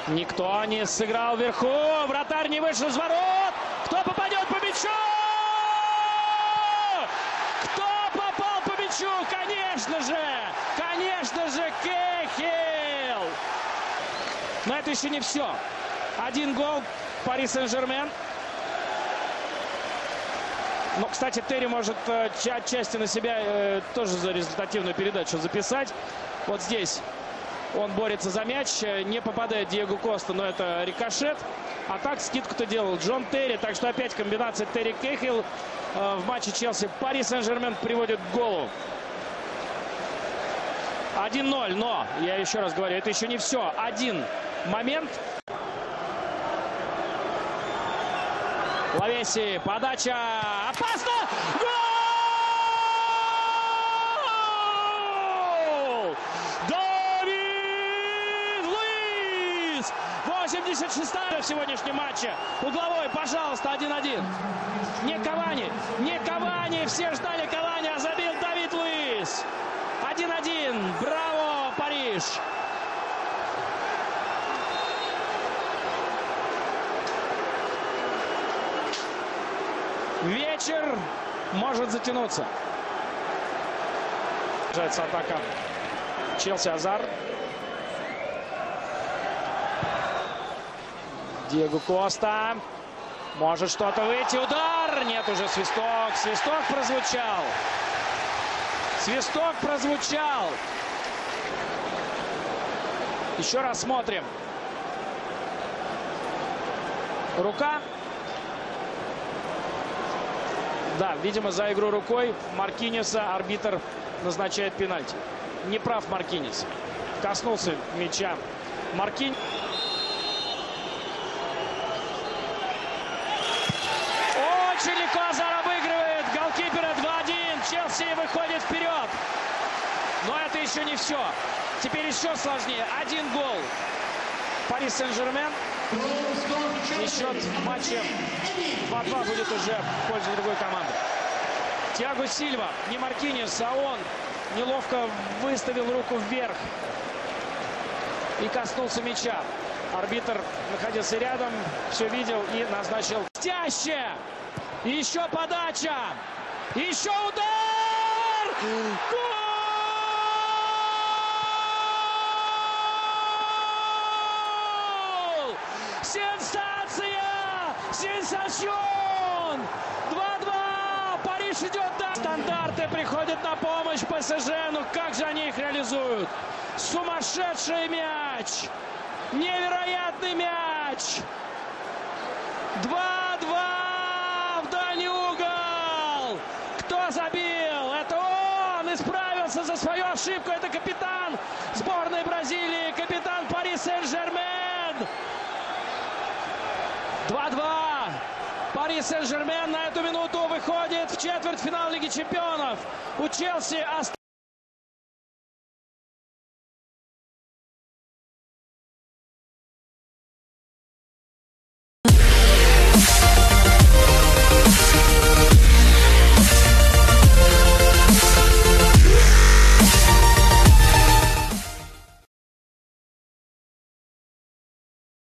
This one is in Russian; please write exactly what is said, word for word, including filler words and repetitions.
Никто не сыграл вверху. Вратарь не вышел из ворот. Кто попадет по мячу? Кто попал по мячу? Конечно же! Конечно же, Кейхил! Но это еще не все. Один гол. Пари Сен-Жермен. Ну, кстати, Терри может э, отчасти на себя э, тоже за результативную передачу записать. Вот здесь он борется за мяч. Не попадает Диего Коста, но это рикошет. А так скидку-то делал Джон Терри. Так что опять комбинация Терри-Кейхил э, в матче Челси. Пари Сен-Жермен приводит к голу. один ноль. Но, я еще раз говорю, это еще не все. Один момент. Лавеси, подача, опасно! Гол! Давид Луис! восемьдесят шестая в сегодняшнем матче. Угловой, пожалуйста, один один. Не Кавани, не Кавани. Все ждали Кавани, а забил Давид Луис. один один. Браво, Париж! Вечер может затянуться. Продолжается атака Челси. Азар. Диего Коста. Может что-то выйти. Удар. Нет, уже свисток. Свисток прозвучал. Свисток прозвучал. Еще раз смотрим. Рука. Да, видимо, за игру рукой Маркинеса арбитр назначает пенальти. Не прав Маркинес. Коснулся мяча Маркинь. Очень легко Азар обыгрывает голкипера. два один. Челси выходит вперед. Но это еще не все. Теперь еще сложнее. Один гол. Пари Сен-Жермен. И счет в матче два два будет уже в пользу другой команды. Тиаго Сильва, не Маркинес, а он неловко выставил руку вверх и коснулся мяча. Арбитр находился рядом, все видел и назначил. Блестяще! Еще подача! Еще удар! Гол! Сенсация! Сенсацион! два два! Париж идет до... Стандарты приходят на помощь ПСЖ. Ну как же они их реализуют? Сумасшедший мяч! Невероятный мяч! два два! В дальний угол! Кто забил? Это он! Исправился за свою ошибку. Это капитан сборной Бразилии. Капитан Пари Сен-Жермен. два два. Пари Сен-Жермен на эту минуту выходит в четвертьфинал Лиги Чемпионов. У Челси остается...